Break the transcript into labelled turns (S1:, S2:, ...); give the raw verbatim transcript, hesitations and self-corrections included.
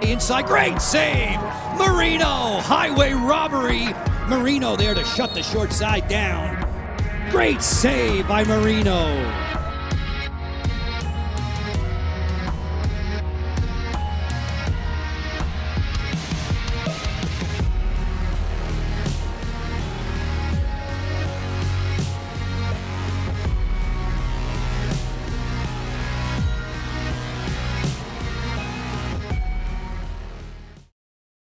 S1: Inside, great save! Moreno, highway robbery. Moreno there to shut the short side down. Great save by Moreno.